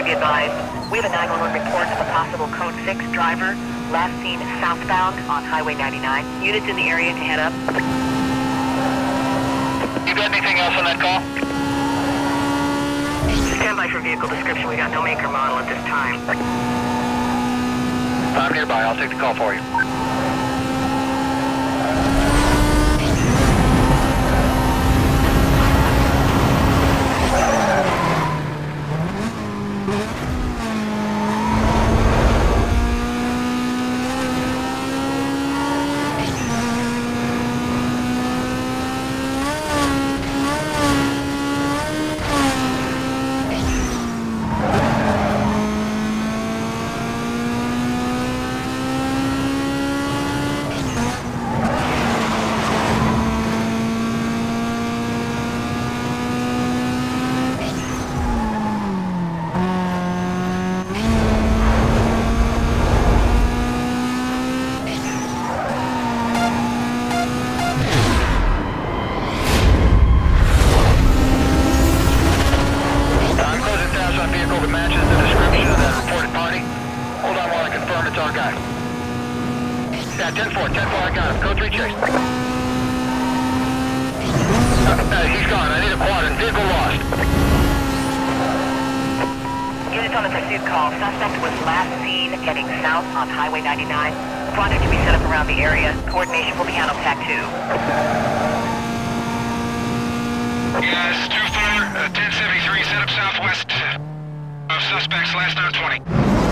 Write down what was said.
be advised, we have a 911 report of a possible Code 6 driver, last seen southbound on Highway 99. Units in the area to head up. You got anything else on that call? Stand by for vehicle description. We got no make or model at this time. I'm nearby. I'll take the call for you. Yeah, 10-4, I got him. Code 3 chase. He's gone. I need a quadrant. Vehicle lost. Units on the pursuit call. Suspect was last seen heading south on Highway 99. Quadrant to be set up around the area. Coordination will be handled TAC 2. Yeah, this is 2-4, 1073, set up southwest of suspects, last known 20.